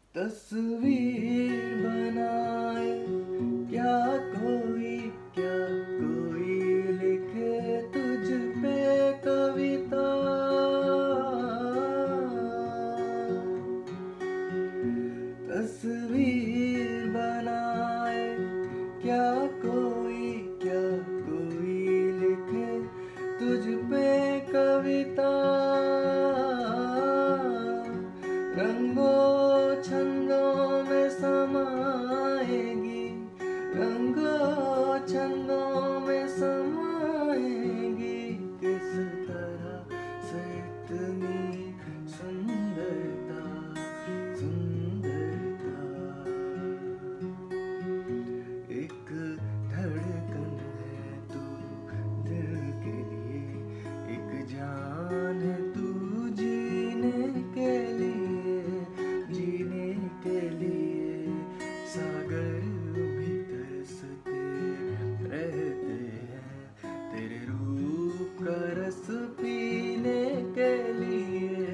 तस्वीर बनाए क्या कोई, क्या कोई लिखे तुझ पे कविता। तस्वीर बनाए क्या कोई, क्या कोई लिखे तुझ पे कविता। रंगों छंदों में समाएगी, रंगों छंदों में समाएगी, किस तरह से इतनी सुंदरता, सुंदरता। एक धड़कन है तू दिल के लिए, एक जान है तू जीने के लिए, जीने के लिए। सागर भी तरसते रहते हैं तेरे रूप का रस पीने के लिए,